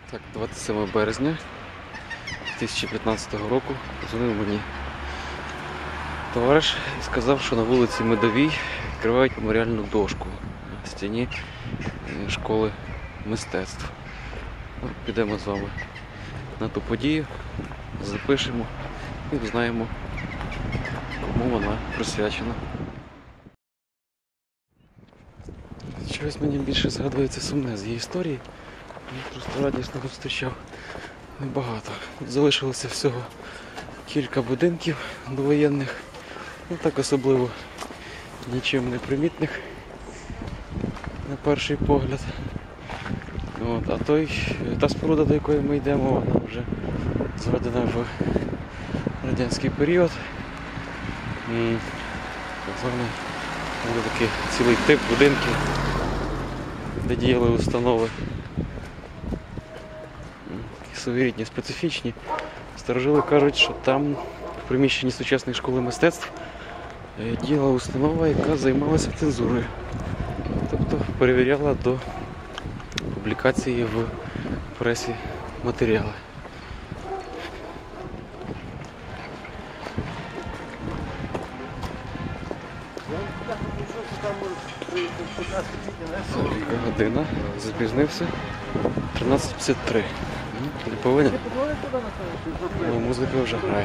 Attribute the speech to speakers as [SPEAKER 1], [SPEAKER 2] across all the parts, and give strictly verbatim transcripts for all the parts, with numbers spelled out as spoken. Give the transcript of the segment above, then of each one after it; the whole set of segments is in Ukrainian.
[SPEAKER 1] Так, двадцять сьоме березня дві тисячі п'ятнадцятого року подзвонив мені товариш і сказав, що на вулиці Медовій відкривають меморіальну дошку на стіні школи мистецтв. Ну, підемо з вами на ту подію, запишемо і узнаємо, кому вона присвячена. Чогось мені більше згадується сумне з її історії. Я просто радісно зустрічав небагато. Залишилося всього кілька будинків довоєнних, ну так особливо нічим не примітних на перший погляд. От, а той, та споруда, до якої ми йдемо, вона вже зведена в радянський період. І так званий буде такий цілий тип будинків, де діяли установи своєрідні, специфічні. Старожили кажуть, що там в приміщенні сучасної школи мистецтв діяла установа, яка займалася цензурою. Тобто перевіряла до публікації в пресі матеріали. Яка година? Запізнився. тринадцять п'ятдесят три. Не повинен. Але музика вже грає.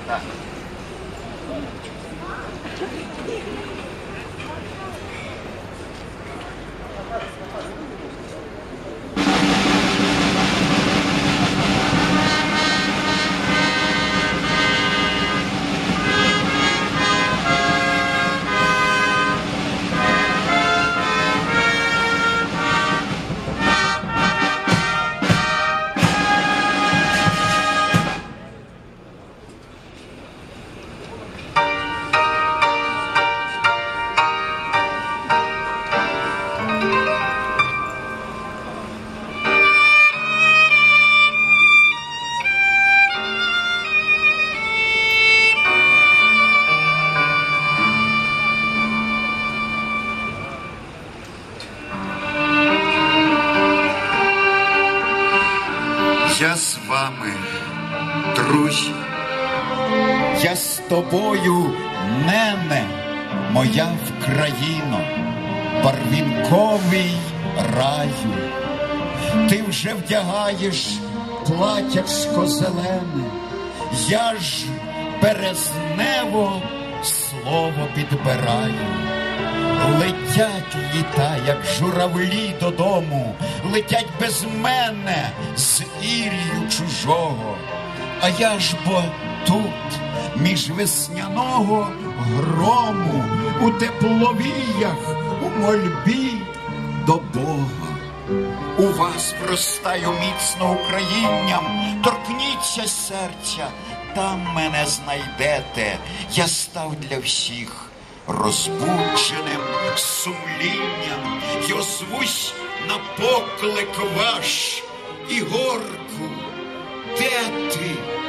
[SPEAKER 2] Я з вами, друзі, я з тобою, нене, моя Вкраїно, барвінковий раю. Ти вже вдягаєш платячко зелене, я ж березнево слово підбираю. Летять літа, як журавлі додому, летять без мене з ір'ю чужого. А я ж бо тут, між весняного грому, у тепловіях, у мольбі до Бога. У вас простаю міцно українням, торкніться серця, там мене знайдете. Я став для всіх розбудженим сумлінням, й озвусь на поклик ваш. Ігорку, де ти?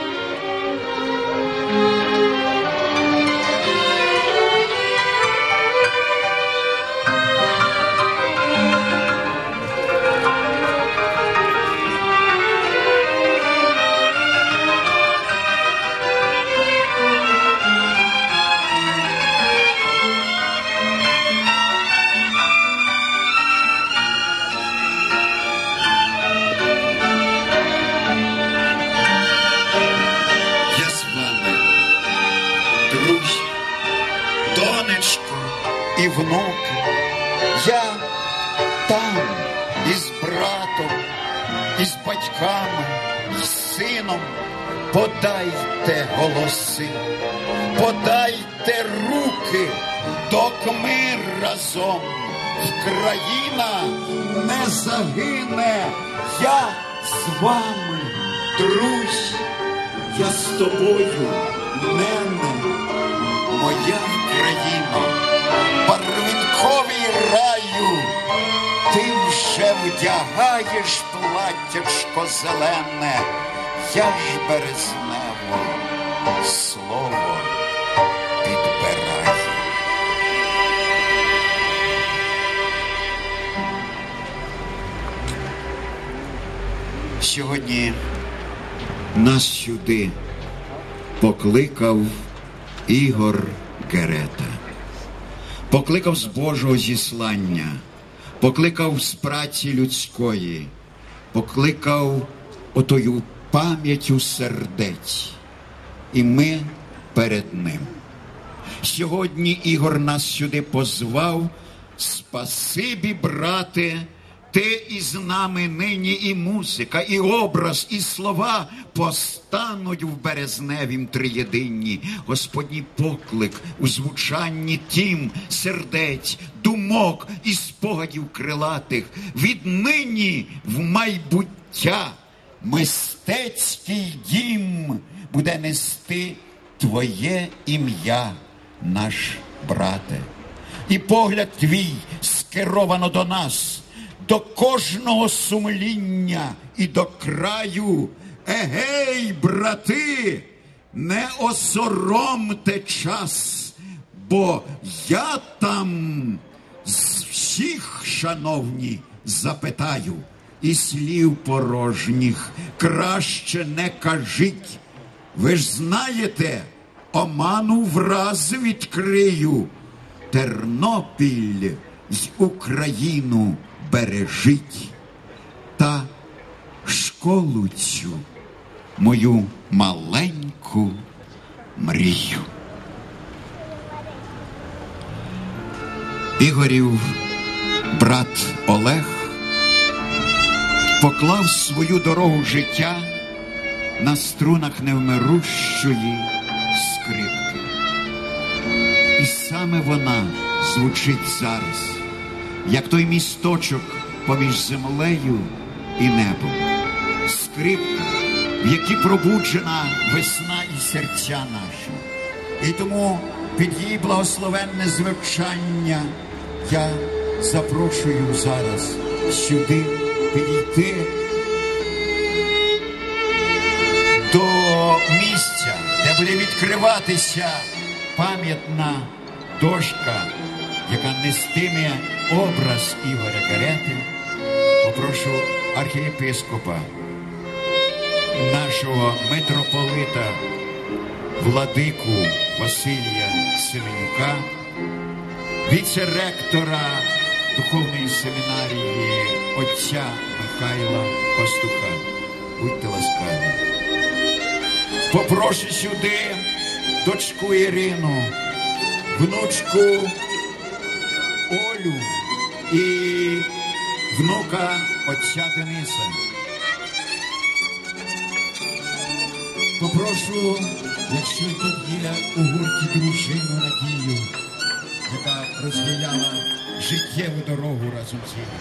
[SPEAKER 2] І внуки, я там із братом, із батьками, із сином. Подайте голоси, подайте руки, док ми разом. Вкраїна не загине, я з вами, друзі, я з тобою, нене, моя Вкраїно. Барвінковий раю, ти вже вдягаєш платтячко зелене, я ж березнево слово підбираю. Сьогодні нас сюди покликав Ігор Герета. Покликав з Божого зіслання, покликав з праці людської, покликав отою пам'яттю сердець. І ми перед ним. Сьогодні Ігор нас сюди позвав. Спасибі, брате, ти із нами нині, і музика, і образ, і слова постануть в березневім триєдинні. Господній поклик у звучанні тім сердець, думок і спогадів крилатих. Віднині в майбуття мистецький дім буде нести твоє ім'я, наш брате. І погляд твій скеровано до нас, до кожного сумління і до краю. Егей, брати, не осоромте час, бо я там з всіх, шановні, запитаю, і слів порожніх краще не кажіть. Ви ж знаєте, оману враз відкрию. Тернопіль й Україну бережіть. Та школу цю, мою маленьку, мрію. Ігорів брат Олег поклав свою дорогу життя на струнах невмирущої скрипки. І саме вона звучить зараз, як той місточок поміж землею і небом. Скрипка, в якій пробуджена весна і серця наші. І тому під її благословенне звучання я запрошую зараз сюди підійти до місця, де буде відкриватися пам'ятна дошка, яка нестиме образ Ігоря Герети. Попрошу архієпископа, нашого митрополита, владику Василія Семенюка, віце-ректора духовної семінарії отця Михайла Пастуха. Будьте ласкаві. Попрошу сюди дочку Ірину, внучку Олю і внука отця Дениса. Попрошу, якщо тут є у гурті дружину Надію, яка розділяла життєву дорогу разом з ним.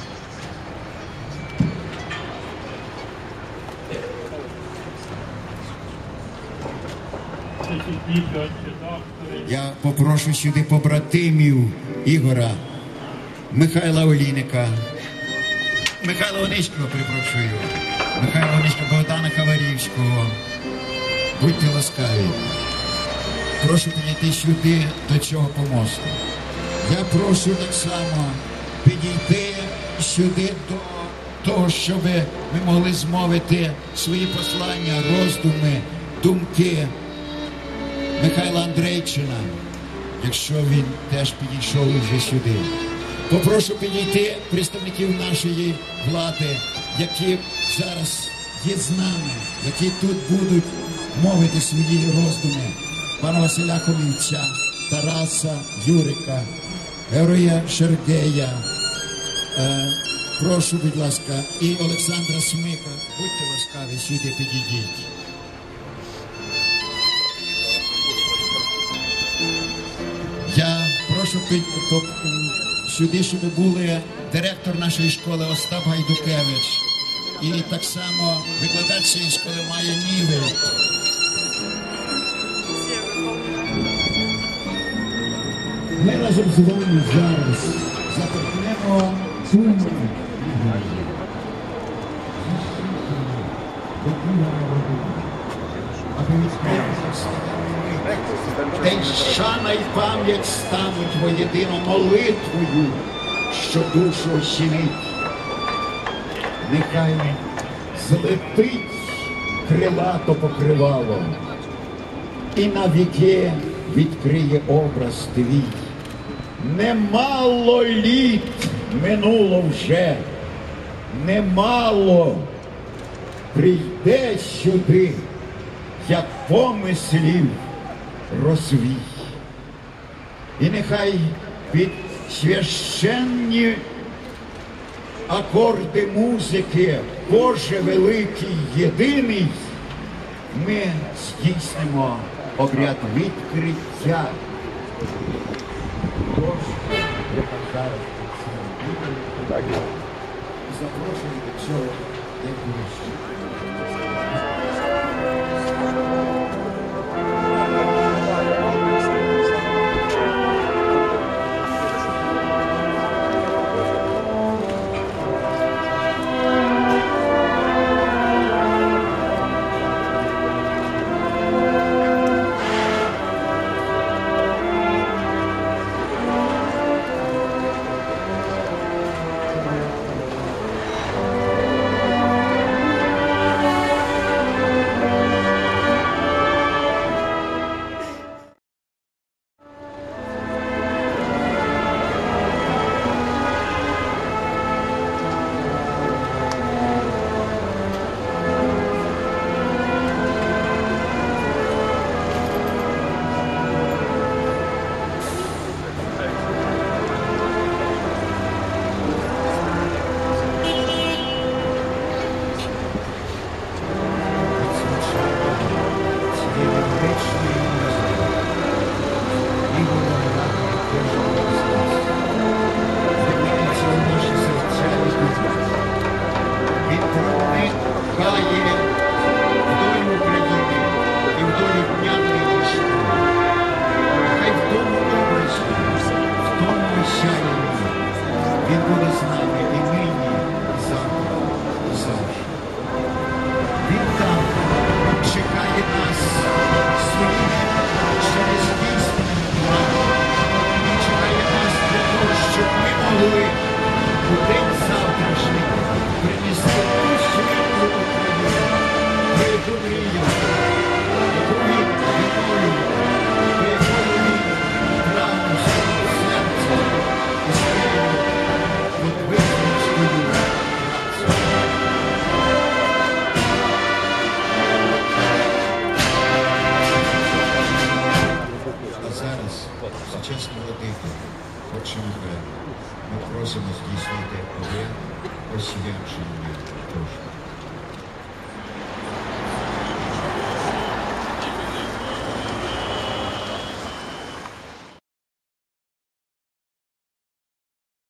[SPEAKER 2] Я попрошу сюди побратимів Ігора, Михайла Олійника, Михайла Онищого, перепрошую, Михайла Онищого, Богдана Хаварівського. Будьте ласкаві. Прошу підійти сюди до цього помосту. Я прошу так само підійти сюди до того, щоб ми могли змовити свої послання, роздуми, думки Михайла Андрейчина, якщо він теж підійшов вже сюди. Попрошу підійти представників нашої влади, які зараз є з нами, які тут будуть мовити свої роздуми. Пана Василя Хомівця, Тараса Юрика, Героя Шергея, е, прошу, будь ласка, і Олександра Смика. Будьте ласкаві, сюди підійдіть. Я прошу під, по, сюди, щоб були директор нашої школи Остап Гайдукевич і так само викладач цієї школи Майя Нівель. Ми разом з вами зараз заторкнемо суму. Та й шана й пам'ять стануть воєдино молитвою, що душу осінить. Нехай злетить крилато покривало і навіки відкриє образ твій. Немало літ минуло вже, немало прийде сюди, як помислів розвій. І нехай під священні акорди музики Боже великий єдиний ми здійснимо обряд відкриття. Запрошую до цього найближче. освячення. Прошу.